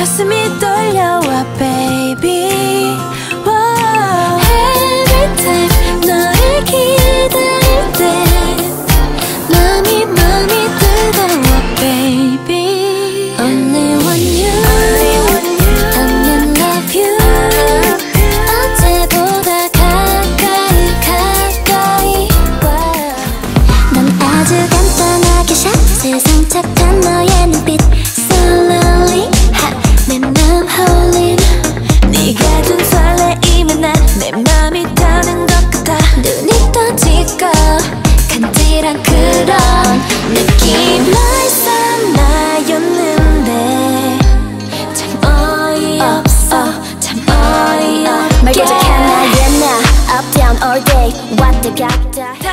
가슴이 떨려와 baby. Every time 너를 기다릴 때 맘이 뜨거워 baby. Only want you, I'm in love you. 어제보다 가까이 넌 아주 간단하게 샷 세상 착한 너의 눈빛 Slowly 내 맘 홀린 네가 준 설레임에 난 내 맘이 타는 것 같아. 눈이 떠지고 간지런 그런 느낌. 벌써 나였는데 참 어이없어 참 어이없게 말 고작한 나의 나 Up down all day 왔다 갔다